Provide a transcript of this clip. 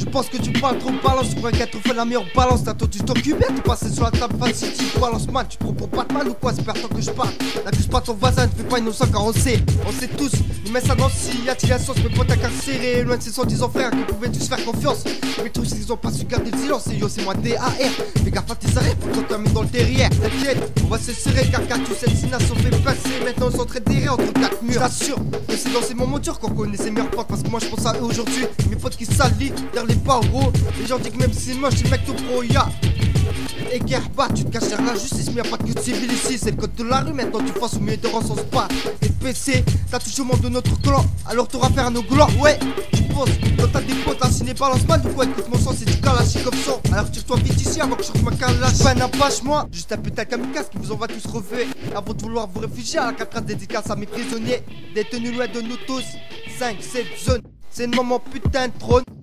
penses que tu parles trop balance, tu pourrais qu'être fait la meilleure balance. T'as entendu ton cubert, tu passes sur la table facile, tu balance man, tu te prends pour Batman ou quoi? C'est pas tant que je parle. N'abuse pas ton voisin, ne fais pas innocent car on sait tous. Nous met ça dans le si, y'a-t-il la sauce, mes potes incarcérés, loin de ses soi-disant frères qui pouvaient tous faire confiance. Mais tous ils ont pas su garder le silence, et yo c'est moi DAR. Fais gaffe à tes arrêts, pour qu'on termine dans le derrière. T'inquiète, on va se serrer car tous cette destination fait passer. Maintenant on s'entraide derrière entre quatre murs. J'assure que c'est dans ces moments durs qu'on connaît ses meilleurs potes. Parce que moi je pense à eux aujourd'hui, mes potes qui s'allient derrière les barreaux. Les gens disent que même si c'est moche, les mecs tout pro, ya. Et guerre pas, tu te caches derrière la justice, mais y'a pas de code civil ici, c'est le code de la rue, maintenant tu fasses au milieu de rang sans pas. Et PC, t'as touché au monde de notre clan, alors t'auras affaire à nos glands, ouais. Tu penses, quand t'as des potes, un ciné balance mal, du coup écoute mon sang, c'est du kalachik comme sang. Alors tire-toi vite ici avant que je sorte ma calache. Pas un apache moi, juste un putain kamikaze qui vous envoie tous refaire. Avant de vouloir vous réfugier à la 4 dédicace à mes prisonniers, détenus loin de nous tous. 5, 7 zones, c'est le moment putain de trône.